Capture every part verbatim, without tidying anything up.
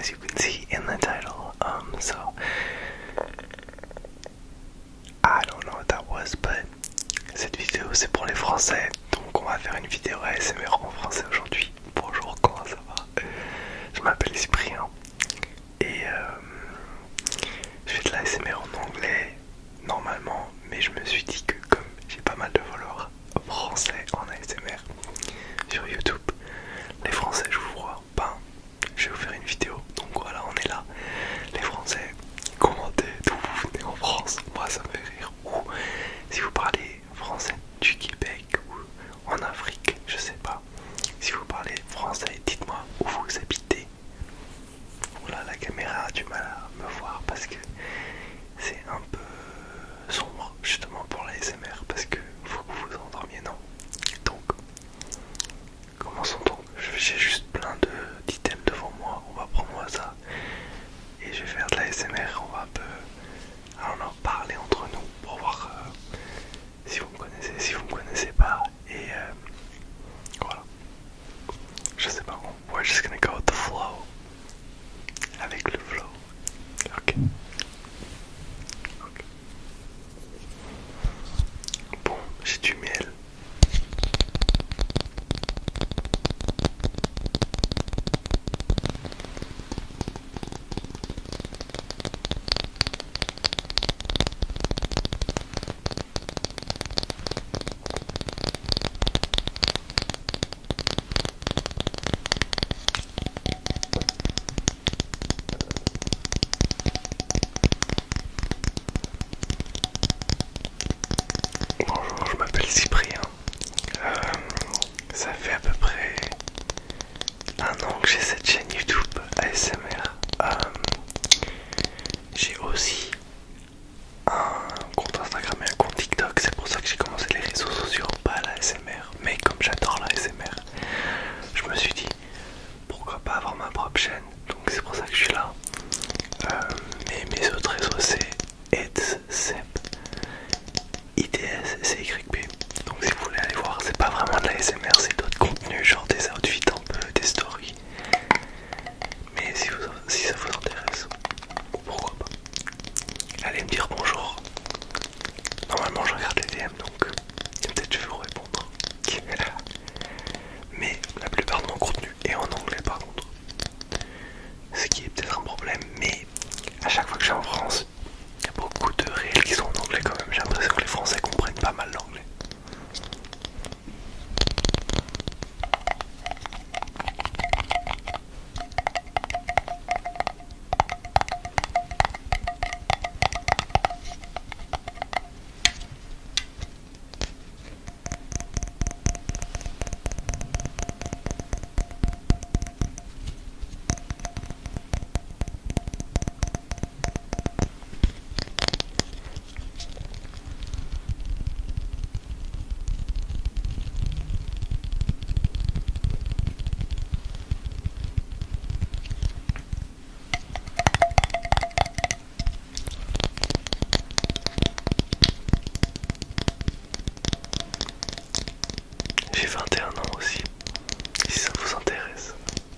as you can see in the title. Um, so I don't know what that was, but cette vidéo c'est pour les Français, donc on va faire une vidéo A S M R en français aujourd'hui. Bonjour, comment ça va? Je m'appelle Cyprien et euh, je fais de l'A S M R en anglais normalement, mais je me suis dit que comme j'ai pas mal de followers français en A S M R sur YouTube, les Français je vous vois, ben je vais vous faire une vidéo. Donc voilà, on est là. Les Français, commentez d'où vous venez en France, moi ça me fait rire. Ou si vous parlez français du Québec ou en Afrique, je sais pas. Si vous parlez français, dites-moi où vous habitez. Voilà, la caméra a du mal à me voir parce que c'est un peu sombre justement pour la A S M R, parce que faut que vous vous endormiez, non? Donc, commençons donc. J'ai juste plein de d'items devant moi, on va prendre au hasard et je vais faire de la A S M R. On va un peu alors, en parler entre nous pour voir euh, si vous me connaissez, si vous me connaissez pas, et euh, voilà. Je sais pas, we're just gonna go with the flow, avec le flow. Ok. Ok. Bon, j'ai du miel. Bonjour, je m'appelle Cyprien. Euh, ça fait à peu près un an que j'ai cette chaîne YouTube A S M R. Euh, j'ai aussi un compte Instagram et un compte TikTok. C'est pour ça que j'ai commencé les réseaux sociaux, pas la A S M R. Mais comme j'adore la A S M R, je me suis dit pourquoi pas avoir ma propre chaîne. Donc c'est pour ça que je suis là. Euh, mais mes autres réseaux c'est Edsep, I D S C Y P. Donc si vous voulez aller voir, c'est pas vraiment de la A S M R, c'est d'autres contenus, genre des outfits un peu, des stories. Mais si, vous, si ça vous intéresse, pourquoi pas. Allez me dire bonjour. Normalement je regarde les D M, donc peut-être je vais vous répondre. Mais la plupart de mon contenu est en anglais par contre. Ce qui est peut-être un problème, mais à chaque fois que je suis en France, il y a beaucoup de réels qui sont en anglais quand même. J'ai l'impression que les Français comprennent pas mal l'anglais. J'ai vingt et un ans aussi, si ça vous intéresse.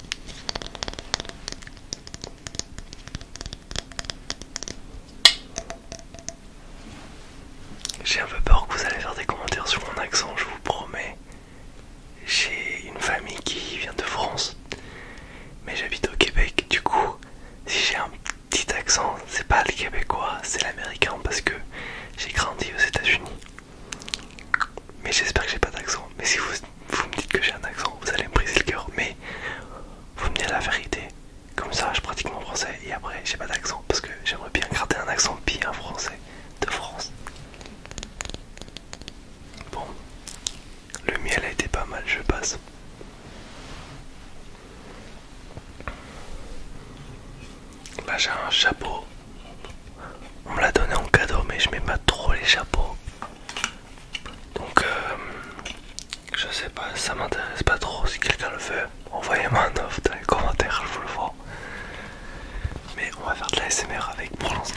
J'ai un peu peur que vous allez faire des commentaires sur mon accent, je vous promets. J'ai une famille qui vient de France, mais j'habite au Québec. Du coup, si j'ai un petit accent, c'est pas le québécois, c'est l'américain, parce que j'ai grandi aux États-Unis. Mais j'espère que j'ai pas d'accent. Mais si vous, vous me dites que j'ai un accent, vous allez me briser le cœur. Mais vous me dites la vérité. Comme ça, je pratique mon français et après, j'ai pas d'accent. Parce que j'aimerais bien garder un accent bien français de France. Bon, le miel a été pas mal, je passe. Là, j'ai un chapeau. On me l'a donné en cadeau, mais je mets pas trop les chapeaux. Donc, euh, je sais pas, ça m'intéresse pas trop. Si quelqu'un le veut, envoyez-moi un offre dans les commentaires, je vous le vends. Mais on va faire de la A S M R avec pour l'instant.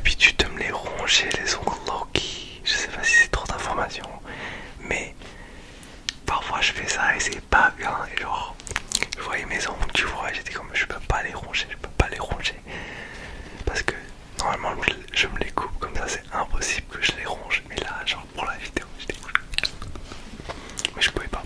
l'habitude de me les ronger, les ongles Loki. Je sais pas si c'est trop d'informations, mais parfois je fais ça et c'est pas bien. Et genre, je voyais mes ongles, tu vois, j'étais comme je peux pas les ronger, je peux pas les ronger. Parce que normalement je me les coupe comme ça, c'est impossible que je les ronge. Mais là, genre pour la vidéo, j'étais. Mais je pouvais pas.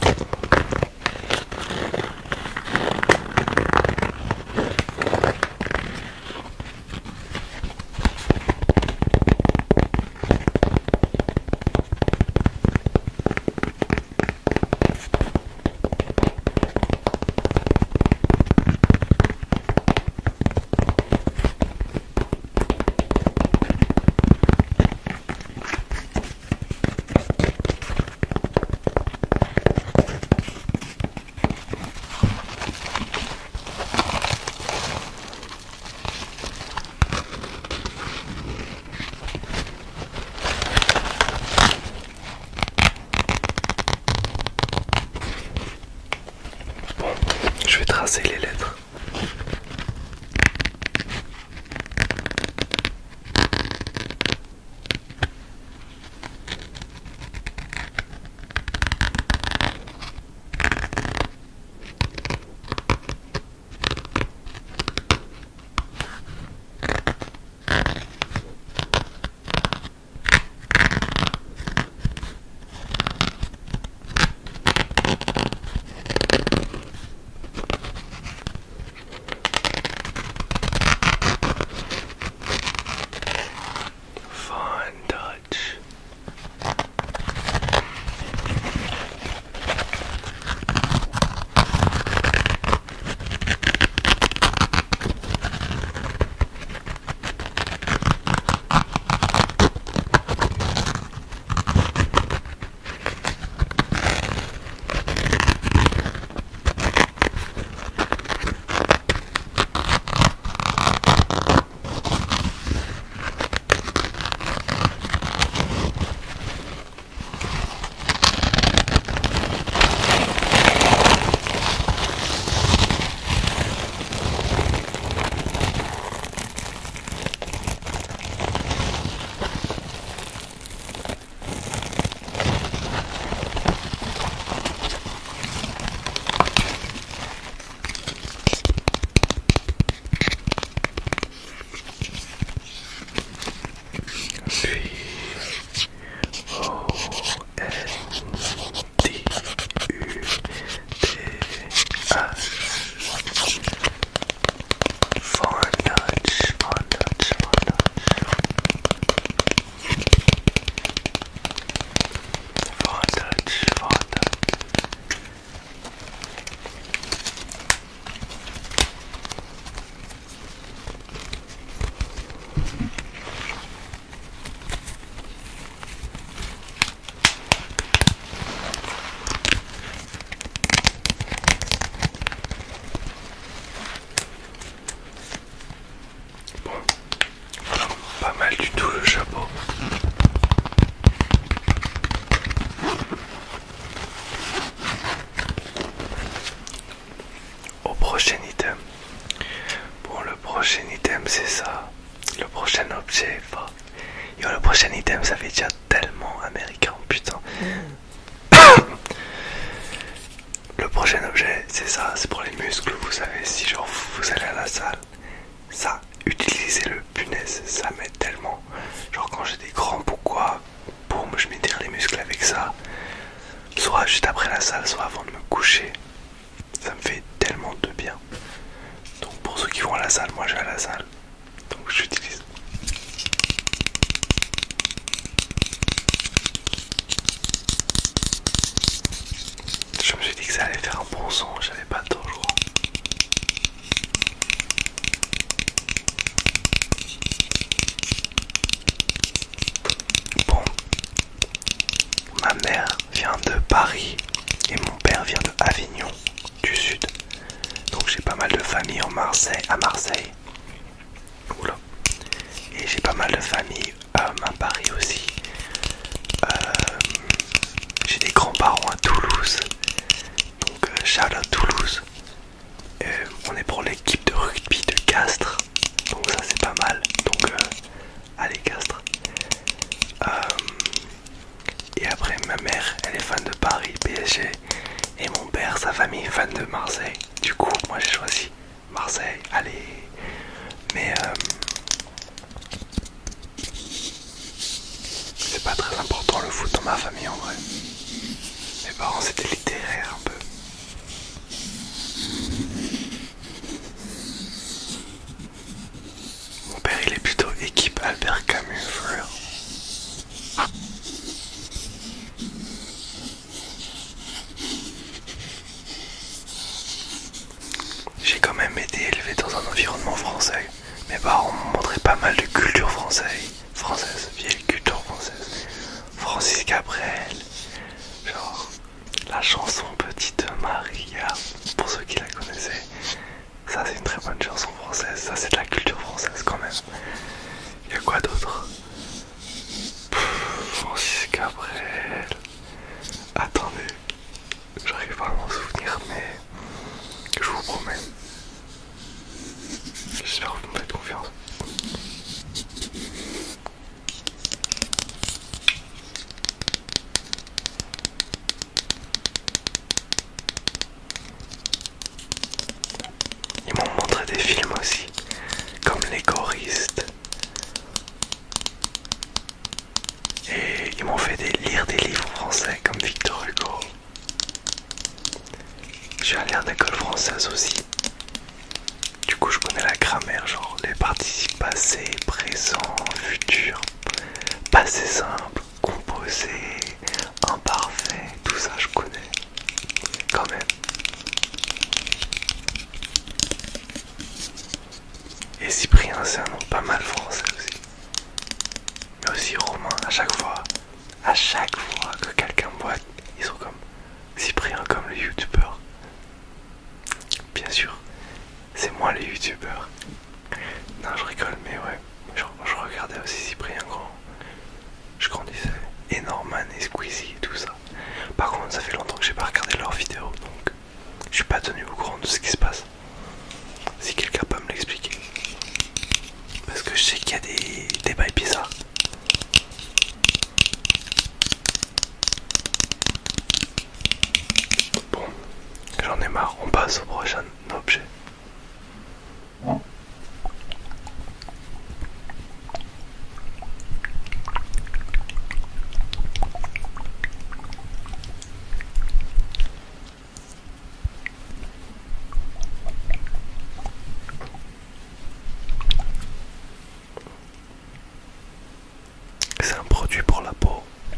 Je vais tracer les lettres. Prochain item. Bon, le prochain item c'est ça. Le prochain objet. Enfin, yo, le prochain item ça fait déjà tellement américain, putain. Le prochain objet c'est ça, c'est pour les muscles. Vous savez, si genre vous allez à la salle, ça, utilisez-le, punaise, ça m'aide tellement. Genre quand j'ai des crampes ou quoi, boum, je m'étire les muscles avec ça. Soit juste après la salle, soit avant de me coucher. Ça me fait tellement de bien. Donc pour ceux qui vont à la salle, moi je vais à la salle. Donc j'utilise. Je me suis dit que ça allait faire un bon son, j'avais pas de temps, je crois. Bon, ma mère vient de Paris et mon père vient de Avignon, du sud. Donc j'ai pas mal de famille en Marseille, à Marseille. Oula. Et j'ai pas mal de famille euh, à Paris aussi. Euh, j'ai des grands-parents à Toulouse. Donc euh, shout out Toulouse. Euh, on est pour l'équipe de rugby de Castres. Donc ça c'est pas mal. Donc euh, famille est fan de Marseille. Du coup, moi j'ai choisi Marseille. Allez. Mais euh, c'est pas très important le foot dans ma famille en vrai. Mes parents c'était littéraire un peu. Mon père il est plutôt équipe Albert Camus, frère. J'ai quand même été élevé dans un environnement français. Mes parents m'ont montré pas mal de culture française, française, vieille culture française. Francis Cabrel, genre la chanson Petite Maria, pour ceux qui la connaissaient. Ça c'est une très bonne chanson française, ça c'est de la culture française quand même. Y'a quoi d'autre? Francis Cabrel. Attendez, j'arrive pas à m'en souvenir mais je vous promets. J'espère que vous me faites confiance. Ils m'ont montré des films aussi, comme Les Choristes. Et ils m'ont fait des, lire des livres français comme Victor Hugo. Je suis allé en école française aussi. Du coup je connais la grammaire, genre les participes passés, présent, futur, passé simple, composé, imparfait, tout ça je connais quand même. Et Cyprien c'est un nom pas mal français aussi. Mais aussi romain, à chaque fois, à chaque fois que quelqu'un me voit, ils sont comme Cyprien comme le youtubeur. Bien sûr, c'est moi le youtubeur. Non je rigole mais ouais, je, je regardais aussi Cyprien quand je grandissais. Et Norman et Squeezie et tout ça. Par contre ça fait longtemps que j'ai pas regardé leurs vidéos donc je suis pas tenu au courant de ce qui se passe. Si quelqu'un peut me l'expliquer. Parce que je sais qu'il y a des, des bails bizarres. Bon, j'en ai marre, on passe au prochain objet. C'est un produit pour la peau.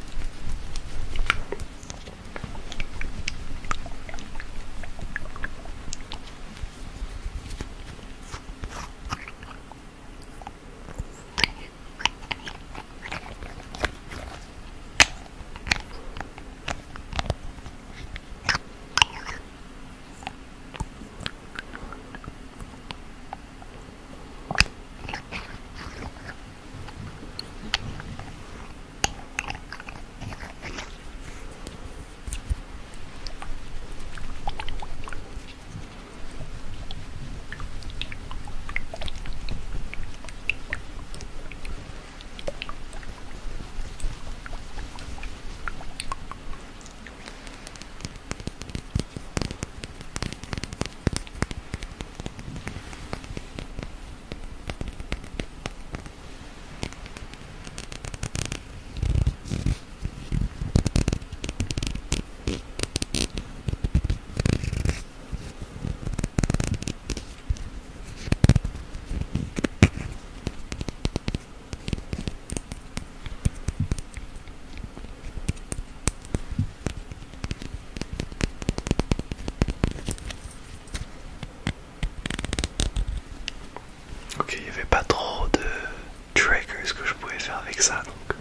Ok, il n'y avait pas trop de triggers que je pouvais faire avec ça donc.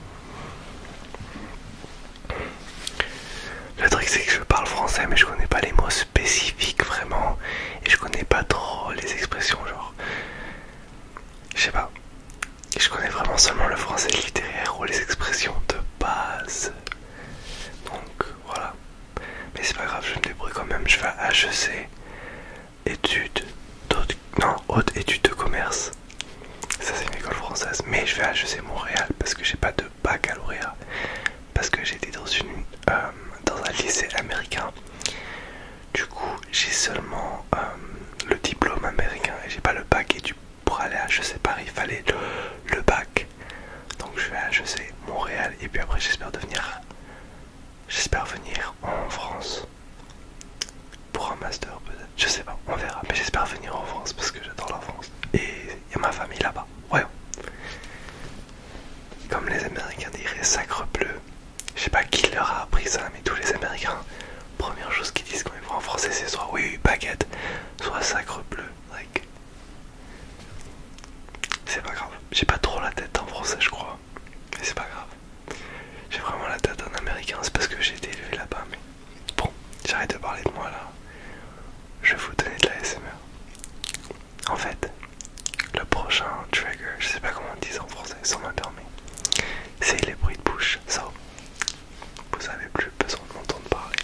Le truc c'est que je parle français mais je connais pas les mots spécifiques vraiment. Et je connais pas trop les expressions genre. Je sais pas. Je connais vraiment seulement le français littéraire ou les expressions de base. Donc voilà. Mais c'est pas grave, je me débrouille quand même. Je vais à H E C, études, d'autres, non, haute études de commerce. Ça c'est une école française. Mais je vais à H E C Montréal parce que j'ai pas de baccalauréat. Parce que j'étais dans une euh, dans un lycée américain. Du coup, j'ai seulement euh, le diplôme américain et j'ai pas le bac. Et du, pour aller à H E C Paris, il fallait le, le bac. Donc je vais à H E C Montréal et puis après j'espère devenir, j'espère venir en France pour un master peut-être. Je sais pas, on verra. Mais j'espère venir en France parce que j'adore la France. Et il y a ma famille là-bas. Ouais. Comme les Américains diraient, sacre bleu. Je sais pas qui leur a appris ça, mais tous les Américains, première chose qu'ils disent quand ils vont en français, c'est soit oui, oui, baguette, soit sacre bleu. Like. C'est pas grave. J'ai pas trop la tête en français, je crois. Mais c'est pas grave. J'ai vraiment la tête en américain, c'est parce que j'ai été élevé là-bas. Mais bon, j'arrête de parler de moi là. Je vais vous donner de la S M R. En fait, le prochain trigger, je sais pas comment on dit en français, sans m'intermer, c'est les bruits de bouche. So, vous avez plus besoin de m'entendre parler.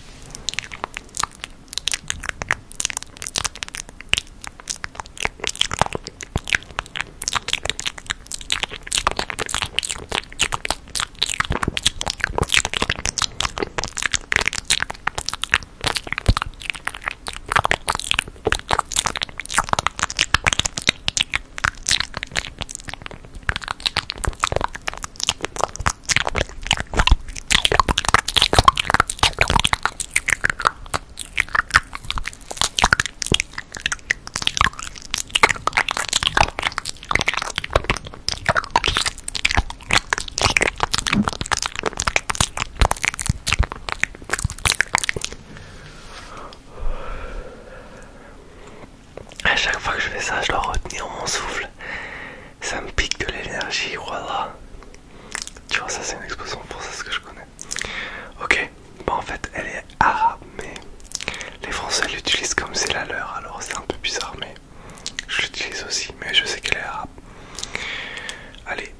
À chaque fois que je fais ça, je dois retenir mon souffle. Ça me pique de l'énergie, voilà. Tu vois, ça c'est une expression française que je connais. Ok, bon en fait elle est arabe, mais les Français l'utilisent comme c'est la leur, alors c'est un peu bizarre, mais je l'utilise aussi, mais je sais qu'elle est arabe. Allez.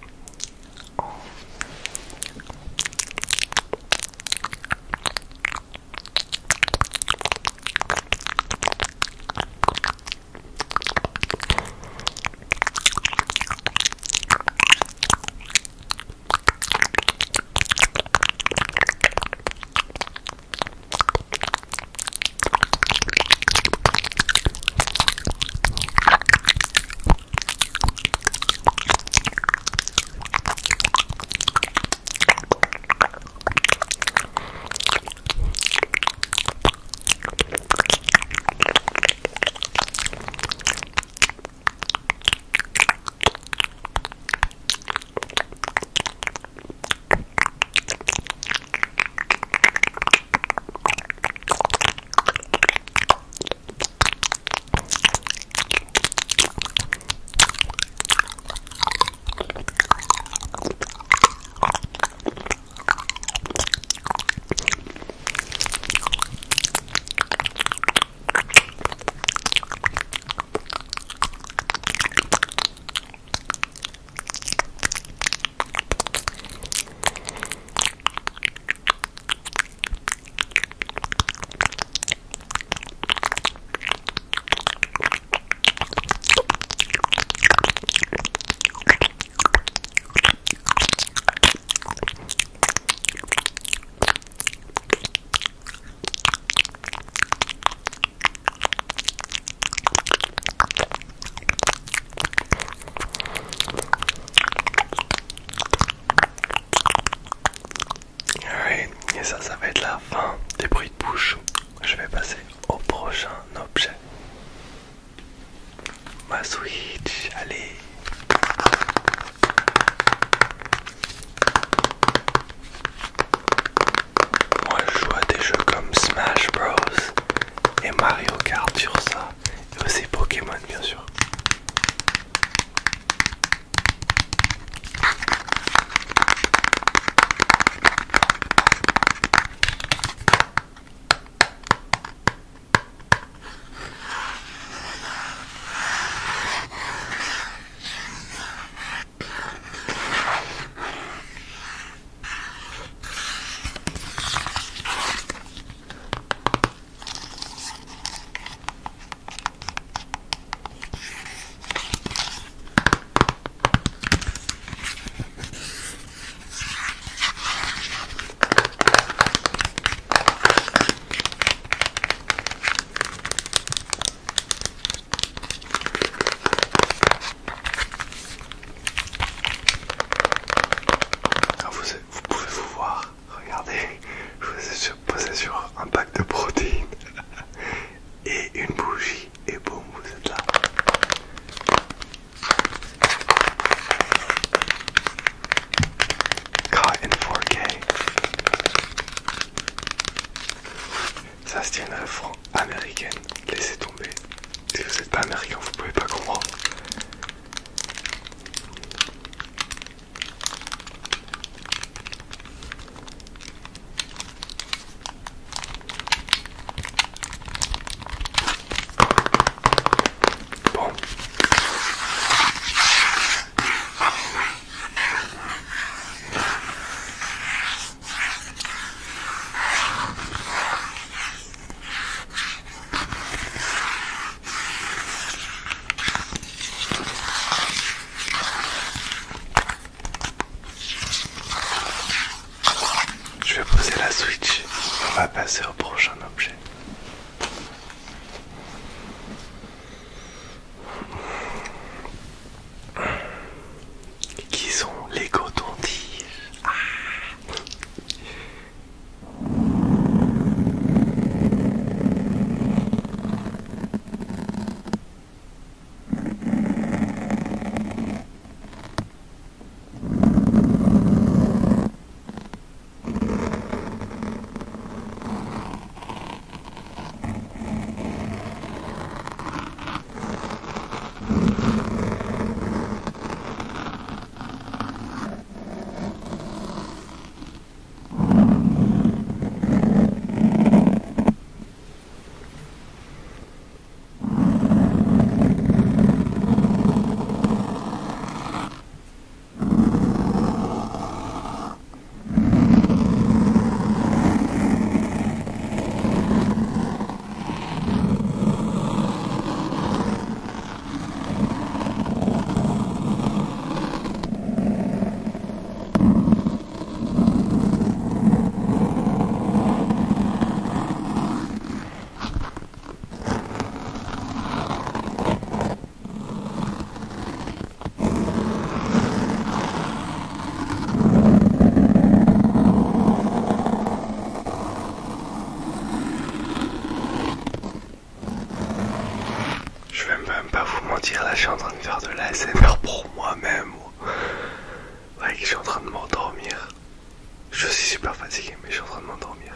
mentir, là je suis en train de faire de l'A S M R pour moi-même. Ouais, je suis en train de m'endormir. Je suis super fatigué, mais je suis en train de m'endormir.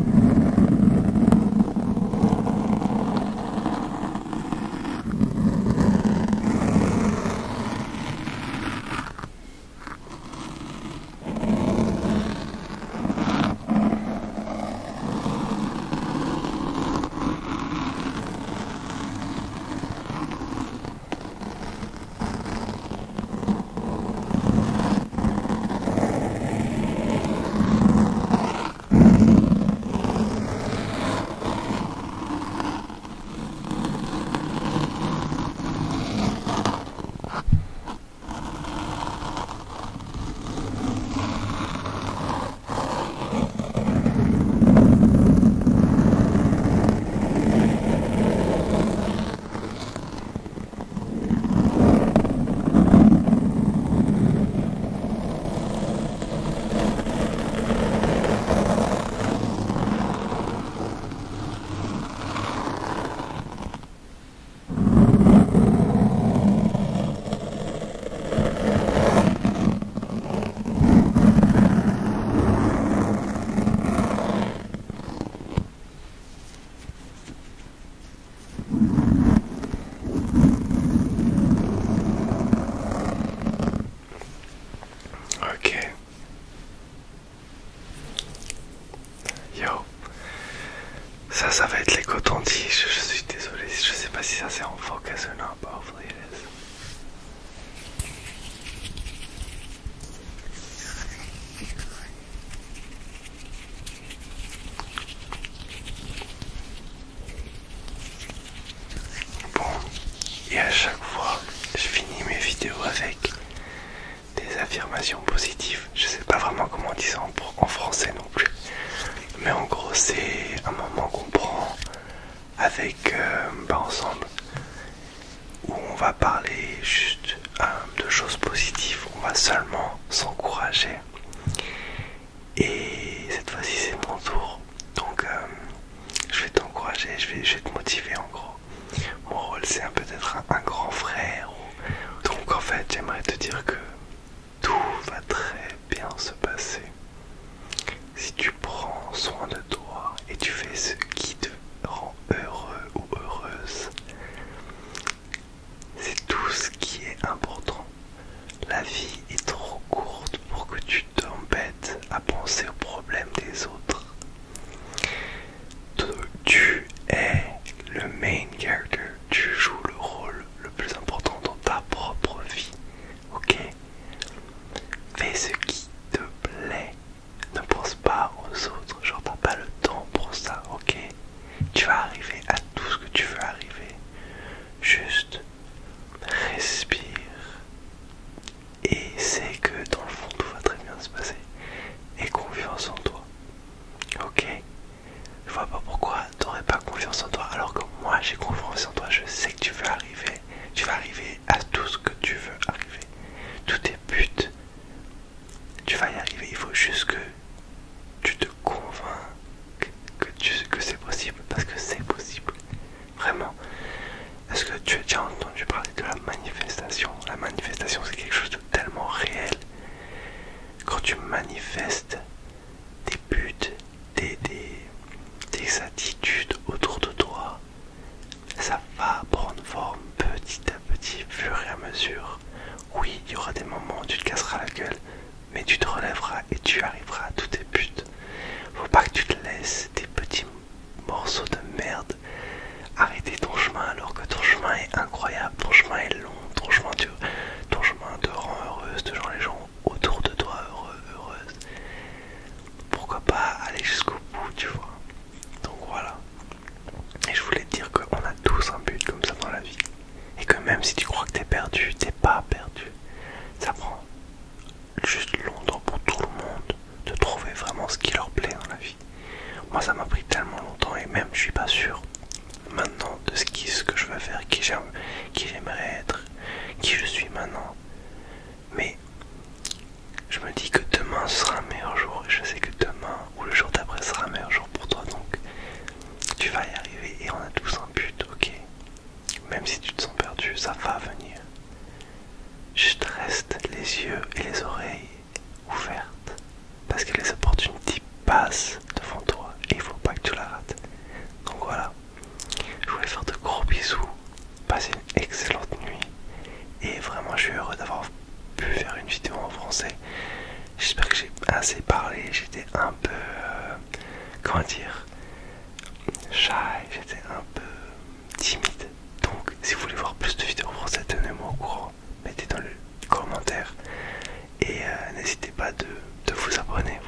Ok. Yo. Ça, ça va être les cotons-tiges. Je suis désolé. Je sais pas si ça c'est en focus ou non. But hopefully it is. Bon. Et à chaque fois, je finis mes vidéos avec des affirmations positives. Je sais pas vraiment comment on dit ça en, en français non plus. Mais en gros, c'est un moment qu'on prend avec euh, bah, ensemble où on va parler juste euh, de choses positives. On va seulement s'encourager. Et cette fois-ci, c'est mon tour. Donc, euh, je vais t'encourager, je vais, je vais te motiver en gros. Mon rôle, c'est un peu d'être un, un grand frère. Ou... Donc, en fait, j'aimerais te dire que tout va très bien se passer si tu prends soin de toi et tu fais ce qui te rend heureux ou heureuse. C'est tout ce qui est important. La vie est trop courte pour que tu t'embêtes à penser aux problèmes des autres. Tu es le main character. Tu joues le rôle le plus important dans ta propre vie. Ok? Fais ce qui te plaît. Ne pense pas aux autres. Genre, t'as pas le temps pour ça. Ok? Tu vas arriver à tout ce que tu veux arriver. Juste respire. Et sais que dans le fond, tout va très bien se passer. Aie confiance en toi. Ok? Je vois pas pourquoi t'aurais pas confiance en toi alors que moi j'ai confiance en toi. Je sais que tu veux arriver. Tu vas arriver à tout ce que tu veux arriver. Tous tes buts, tu vas y arriver. Il faut juste que tu te convainques que, tu, que c'est possible. Parce que c'est possible. Vraiment. Est-ce que tu as déjà entendu parler de la manifestation? La manifestation, c'est quelque chose de tellement réel. Quand tu manifestes des buts, des, des, des attitudes autour de toi, ça va assez parlé, j'étais un peu, euh, comment dire, shy, j'étais un peu timide. Donc si vous voulez voir plus de vidéos françaises, tenez-moi au courant, mettez dans le commentaire et euh, n'hésitez pas de, de vous abonner.